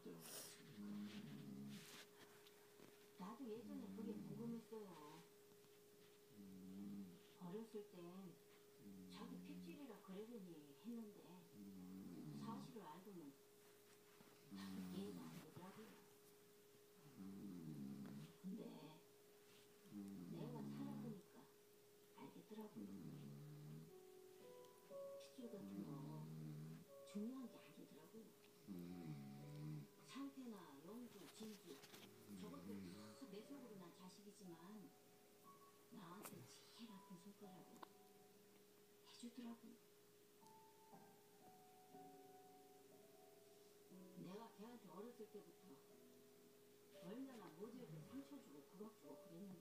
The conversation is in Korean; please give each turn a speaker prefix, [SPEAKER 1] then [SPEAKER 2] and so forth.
[SPEAKER 1] 있어요.
[SPEAKER 2] 나도 예전에 그게 궁금했어요. 어렸을 땐 자기 핏줄이라 그러려니 했는데 사실을 알고는 이해가 안 되더라고요. 근데 내가 살아보니까 알겠더라고요. 핏줄 같은 거 중요한 게 아니더라고요. 상태나 용주, 진주 저것들 다 내 속으로 난 자식이지만 나한테 제일 아픈 손가락을 해주더라고요. 내가 걔한테 어렸을 때부터 얼마나 모질게 상처 주고 구박 주고 그랬는지